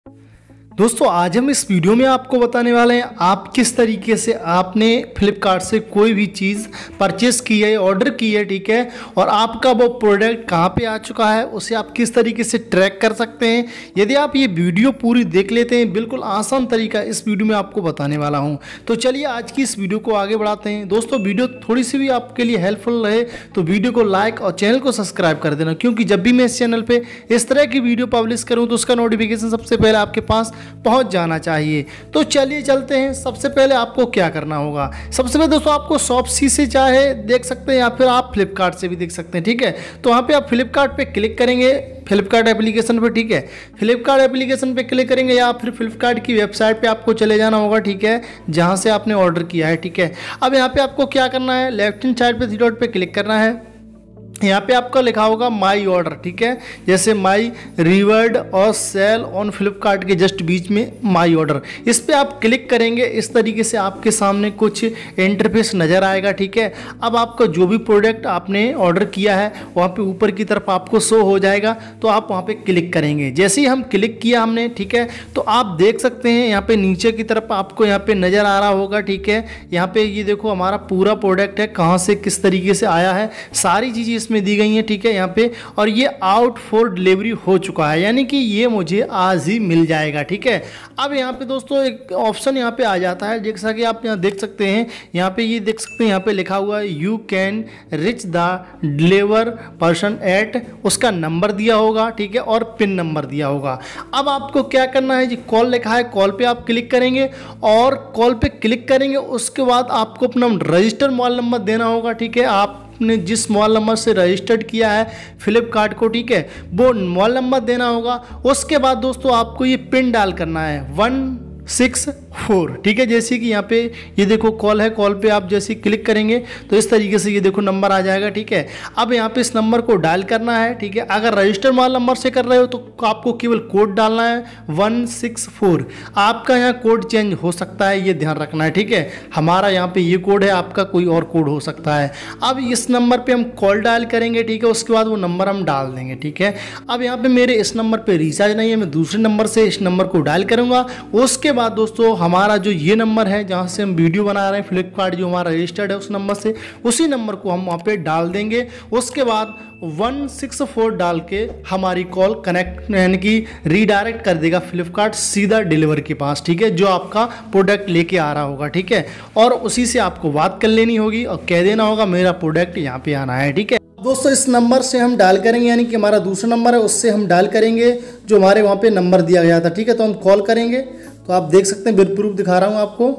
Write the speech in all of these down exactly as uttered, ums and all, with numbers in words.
दोस्तों आज हम इस वीडियो में आपको बताने वाले हैं आप किस तरीके से आपने फ्लिपकार्ट से कोई भी चीज़ परचेस की है, ऑर्डर की है, ठीक है, और आपका वो प्रोडक्ट कहां पे आ चुका है उसे आप किस तरीके से ट्रैक कर सकते हैं। यदि आप ये वीडियो पूरी देख लेते हैं, बिल्कुल आसान तरीका इस वीडियो में आपको बताने वाला हूं। तो चलिए आज की इस वीडियो को आगे बढ़ाते हैं। दोस्तों वीडियो थोड़ी सी भी आपके लिए हेल्पफुल रहे तो वीडियो को लाइक और चैनल को सब्सक्राइब कर देना, क्योंकि जब भी मैं इस चैनल पर इस तरह की वीडियो पब्लिश करूँ तो उसका नोटिफिकेशन सबसे पहले आपके पास पहुंच जाना चाहिए। तो चलिए चलते हैं। सबसे पहले आपको क्या करना होगा, सबसे पहले दोस्तों आपको शॉपसी से चाहे देख सकते हैं या फिर आप फ्लिपकार्ट से भी देख सकते हैं, ठीक है। तो वहाँ पे आप फ्लिपकार्ट पे क्लिक करेंगे, फ्लिपकार्ट एप्लीकेशन पे, ठीक है। फ्लिपकार्ट एप्लीकेशन पे क्लिक करेंगे या फिर फ्लिपकार्ट की वेबसाइट पे आपको चले जाना होगा, ठीक है, जहाँ से आपने ऑर्डर किया है, ठीक है। अब यहाँ पे आपको क्या करना है, लेफ्ट हैंड साइड पे थ्री डॉट पे क्लिक करना है। यहाँ पे आपका लिखा होगा माई ऑर्डर, ठीक है, जैसे माई रिवर्ड और सेल ऑन फ्लिपकार्ट के जस्ट बीच में माई ऑर्डर, इस पे आप क्लिक करेंगे। इस तरीके से आपके सामने कुछ इंटरफेस नज़र आएगा, ठीक है। अब आपका जो भी प्रोडक्ट आपने ऑर्डर किया है वहाँ पे ऊपर की तरफ आपको शो हो जाएगा, तो आप वहाँ पे क्लिक करेंगे। जैसे ही हम क्लिक किया हमने, ठीक है, तो आप देख सकते हैं यहाँ पे नीचे की तरफ आपको यहाँ पे नज़र आ रहा होगा, ठीक है। यहाँ पे ये देखो हमारा पूरा प्रोडक्ट है, कहाँ से किस तरीके से आया है, सारी चीज़ें में दी गई है, ठीक है, यहाँ पे। और ये आउट फॉर डिलीवरी हो चुका है, यानी कि ये मुझे आज ही मिल जाएगा, ठीक है। अब यहाँ पे दोस्तों एक ऑप्शन यहाँ पे आ जाता है, जैसा कि आप यहाँ देख सकते हैं, यहाँ पे ये देख सकते हैं, यहाँ पे लिखा हुआ है you can reach the delivery person at, उसका नंबर दिया होगा, ठीक है, और पिन नंबर दिया होगा। अब आपको क्या करना है जी, कॉल लिखा है, कॉल पे आप क्लिक करेंगे और कॉल पे क्लिक करेंगे, उसके बाद आपको अपना रजिस्टर मोबाइल नंबर देना होगा, ठीक है। आप ने जिस मोबाइल नंबर से रजिस्टर्ड किया है फ्लिपकार्ट को, ठीक है, वो मोबाइल नंबर देना होगा। उसके बाद दोस्तों आपको ये पिन डाल करना है वन सिक्स फोर, ठीक है। जैसे कि यहाँ पे ये देखो कॉल है, कॉल पे आप जैसे क्लिक करेंगे तो इस तरीके से ये देखो नंबर आ जाएगा, ठीक है। अब यहाँ पे इस नंबर को डायल करना है, ठीक है। अगर रजिस्टर मोबाइल नंबर से कर रहे हो तो आपको केवल कोड डालना है वन सिक्स फोर। आपका यहाँ कोड चेंज हो सकता है, ये ध्यान रखना है, ठीक है। हमारा यहाँ पे ये कोड है, आपका कोई और कोड हो सकता है। अब इस नंबर पर हम कॉल डायल करेंगे, ठीक है, उसके बाद वो नंबर हम डाल देंगे, ठीक है। अब यहाँ पे मेरे इस नंबर पर रिचार्ज नहीं है, मैं दूसरे नंबर से इस नंबर को डायल करूँगा। उसके बाद दोस्तों हमारा जो ये नंबर है जहाँ से हम वीडियो बना रहे हैं, फ्लिपकार्ट जो हमारा रजिस्टर्ड है उस नंबर से, उसी नंबर को हम वहाँ पे डाल देंगे। उसके बाद वन सिक्स फोर डाल के हमारी कॉल कनेक्ट यानी कि रीडायरेक्ट कर देगा फ्लिपकार्ट सीधा डिलीवर के पास, ठीक है, जो आपका प्रोडक्ट लेके आ रहा होगा, ठीक है। और उसी से आपको बात कर लेनी होगी और कह देना होगा मेरा प्रोडक्ट यहाँ पे आना है, ठीक है। दोस्तों इस नंबर से हम डायल करेंगे, यानी कि हमारा दूसरा नंबर है उससे हम डायल करेंगे जो हमारे वहाँ पे नंबर दिया गया था, ठीक है। तो हम कॉल करेंगे, तो आप देख सकते हैं बिल प्रूफ दिखा रहा हूँ आपको।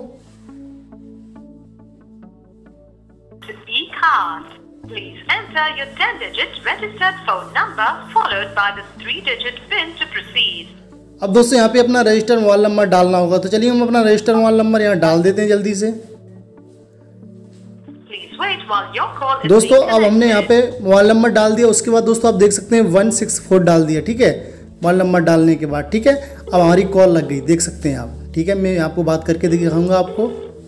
Please enter your ten digit registered phone number followed by the three digit PIN to proceed. अब दोस्तों यहाँ पे अपना रजिस्टर मोबाइल नंबर डालना होगा, तो चलिए हम अपना रजिस्टर मोबाइल नंबर यहाँ डाल देते हैं जल्दी से। दोस्तों अब हमने यहाँ पे मोबाइल नंबर डाल दिया, उसके बाद दोस्तों आप देख सकते हैं वन सिक्स फोर डाल दिया, ठीक है, मोबाइल नंबर डालने के बाद, ठीक है। अब हमारी कॉल लग गई, देख सकते हैं आप, ठीक है। मैं आपको बात करके दिखाऊंगा आपको।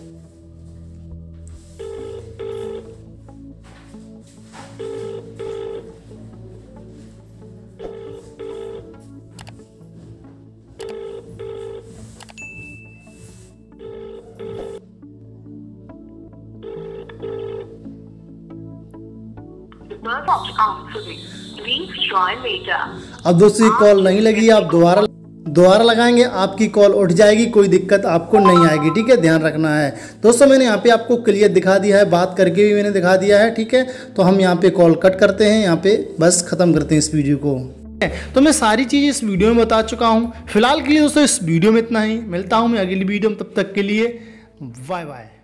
अब दोस्तों कॉल नहीं लगी, आप दोबारा दोबारा लगाएंगे, आपकी कॉल उठ जाएगी, कोई दिक्कत आपको नहीं आएगी, ठीक है, ध्यान रखना है। दोस्तों मैंने यहाँ पे आपको क्लियर दिखा दिया है, बात करके भी मैंने दिखा दिया है, ठीक है। तो हम यहाँ पे कॉल कट करते हैं, यहाँ पे बस खत्म करते हैं इस वीडियो को। तो मैं सारी चीज़ें इस वीडियो में बता चुका हूँ। फिलहाल के लिए दोस्तों इस वीडियो में इतना ही, मिलता हूँ मैं अगली वीडियो में, तब तक के लिए बाय बाय।